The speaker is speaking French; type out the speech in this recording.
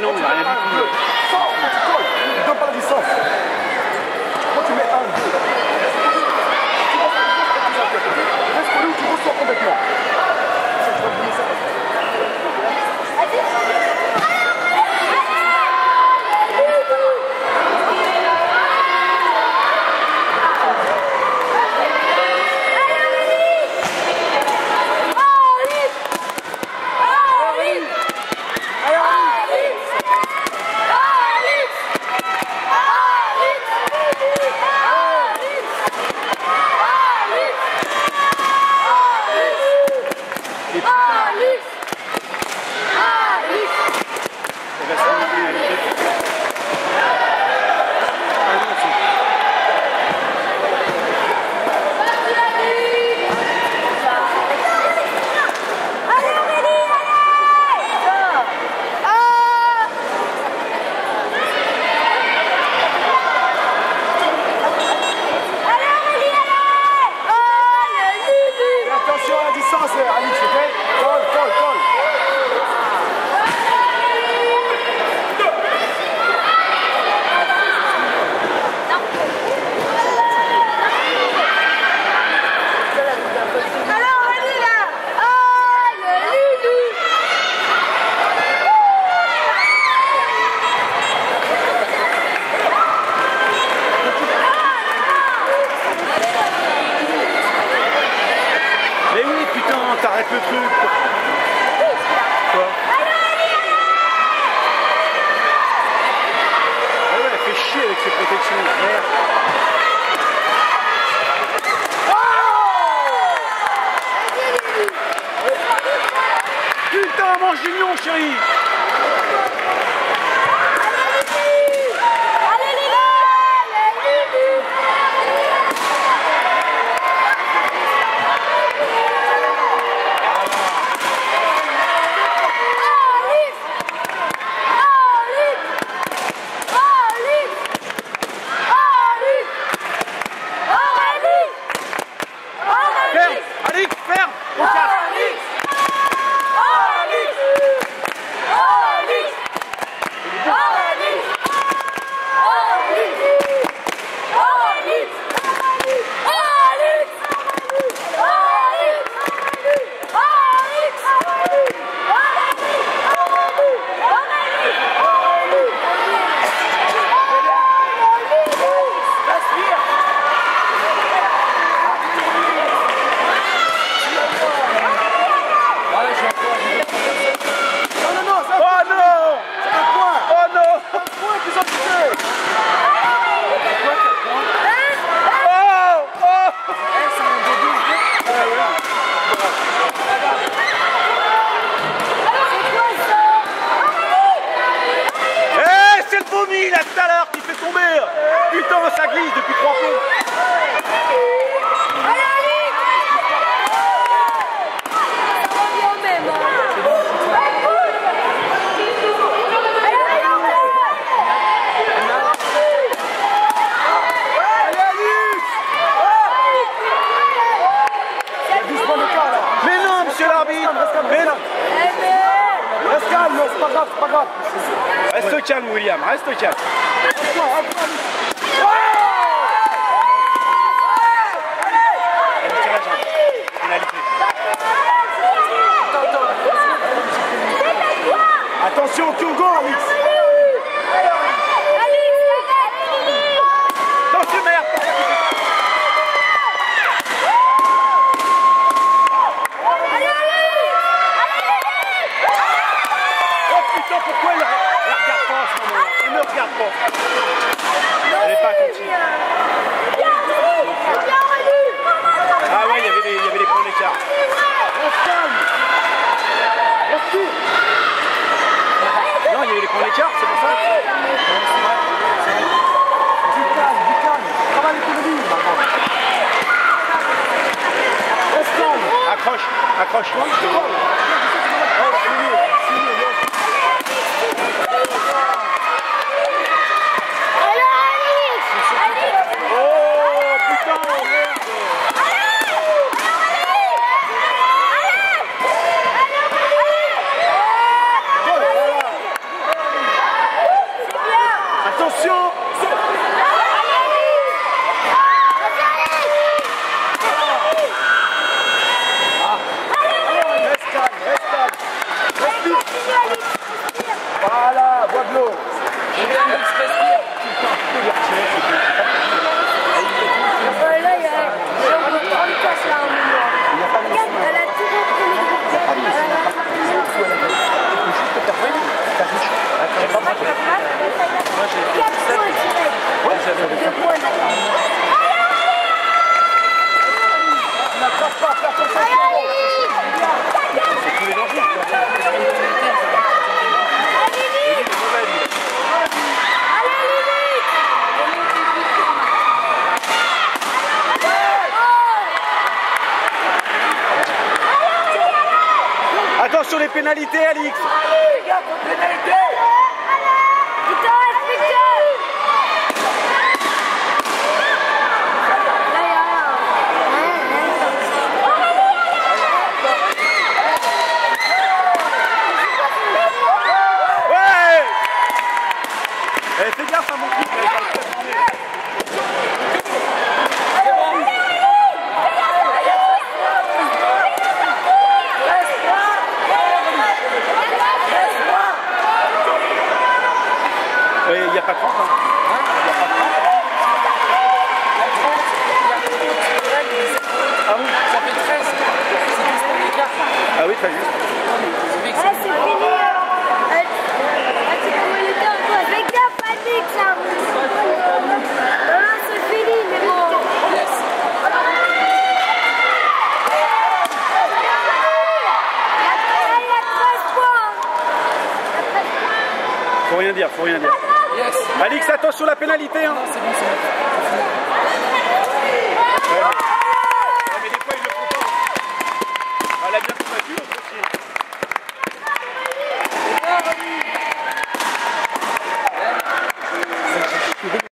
il a rien du tout. Sors, tu colles, tu donnes pas la distance. Quand tu mets 1, 2, reste collé où tu reçois complètement. T'arrêtes le truc. Quoi? Ah ouais, elle fait chier avec ses protections. Merde. Oh putain, mange d'union, chérie. Ferme! On casse! Là tout à l'heure qui fait tomber. Putain, ça glisse depuis 3 plombs. Mais non, monsieur l'arbitre. Mais non. Reste calme, c'est pas grave, c'est pas grave. Reste calme, William, reste calme. Attention, Kyogo, Alex. Attention, merde. Oh putain, pourquoi elle regarde pas en ce moment? Elle ne regarde pas. Elle n'est pas continue. Ah ouais, il y avait des points d'écart. Non, il y avait des points d'écart, c'est pour ça. Du calme. Travaille l'économie, maintenant. Reste calme. Accroche. pas de l'eau. Là, il y a 30 places là en moment. Regarde, elle a tout repris. Attention les pénalités, Alix. Les gars, pour pénalité. Il te reste plus que deux. Là, il y a rien. Ouais. Eh, fais gaffe à mon coup. Il n'y a pas 30, hein. Il n'y a pas 30. Ah oui, Ça fait 13. C'est 10 points d'écart. ah oui, très juste. C'est fini. C'est comme le temps, quoi. Fais gaffe, Alix, ça. Non, c'est fini, mais bon. Yes. Il y a 13 points. Faut rien dire, faut rien dire. Yes. Alix, attention la pénalité, hein. C'est bon, c'est bon.